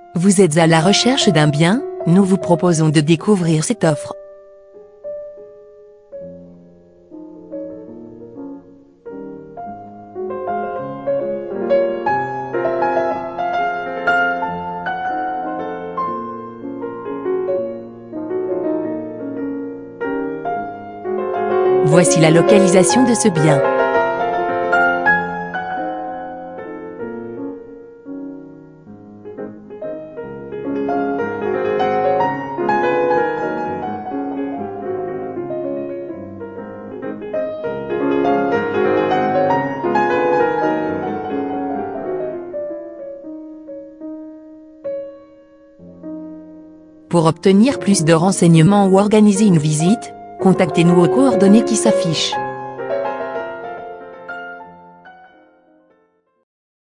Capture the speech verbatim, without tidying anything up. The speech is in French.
Vous êtes à la recherche d'un bien? Nous vous proposons de découvrir cette offre. Voici la localisation de ce bien. Pour obtenir plus de renseignements ou organiser une visite, contactez-nous aux coordonnées qui s'affichent.